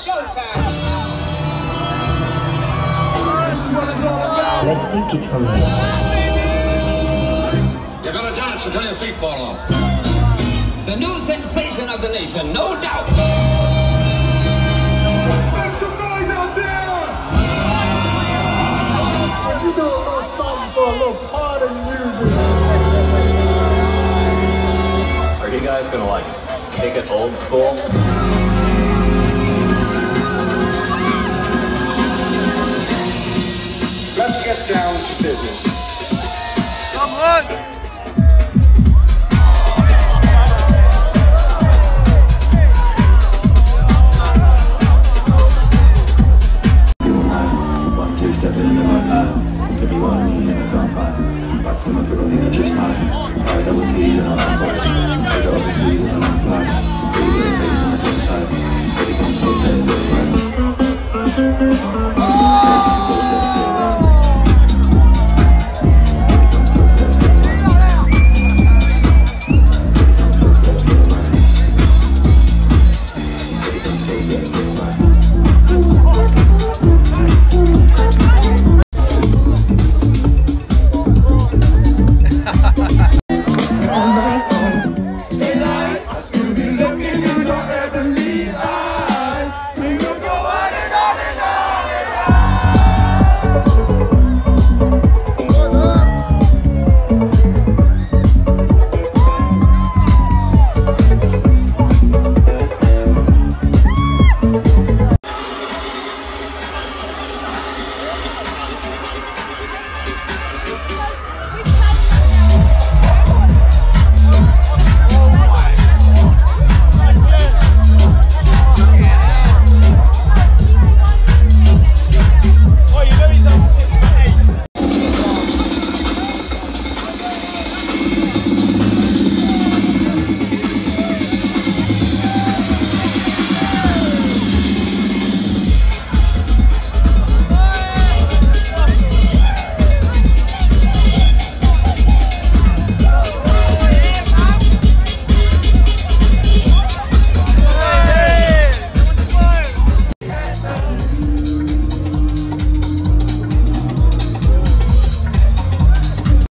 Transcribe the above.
showtime. Let's take it from here. You're gonna dance until your feet fall off. The new sensation of the nation, no doubt. Make some noise out there! Would you do a little something for a little party music? Are you guys gonna like take it old school? Let's get down to business. Come on!